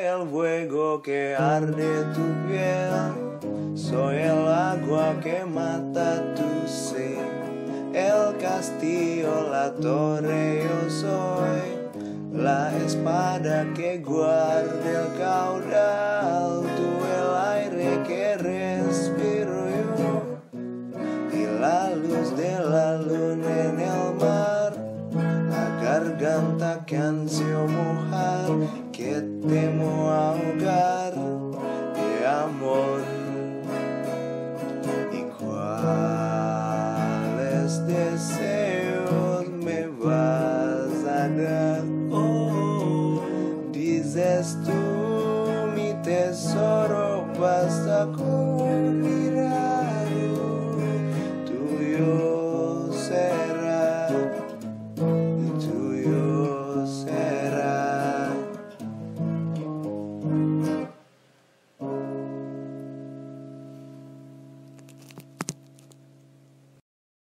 el fuego que arde tu piel, soy el agua que mata tu sed, el castillo, la torre, yo soy la espada que guarda el caudal, tú el aire que respiro yo, y la luz de la luna en el mar, la garganta que ansio mojar, que temo ahogar de amor. ¿Y cuáles deseos me vas a dar? Oh, dices tú, mi tesoro, basta con